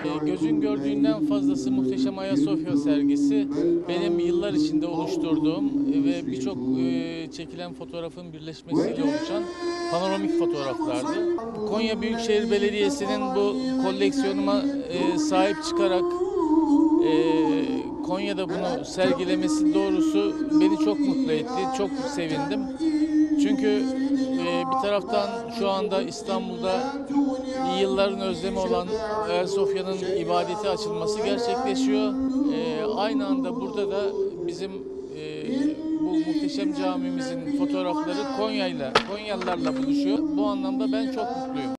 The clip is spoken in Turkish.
Gözün gördüğünden fazlası Muhteşem Ayasofya sergisi benim yıllar içinde oluşturduğum ve birçok çekilen fotoğrafın birleşmesiyle oluşan panoramik fotoğraflardı. Konya Büyükşehir Belediyesi'nin bu koleksiyonuma sahip çıkarak Konya'da bunu sergilemesi doğrusu beni çok mutlu etti, çok sevindim. Çünkü bir taraftan şu anda İstanbul'da yılların özlemi olan Ayasofya'nın ibadeti açılması gerçekleşiyor. Aynı anda burada da bizim bu muhteşem camimizin fotoğrafları Konyalılarla buluşuyor. Bu anlamda ben çok mutluyum.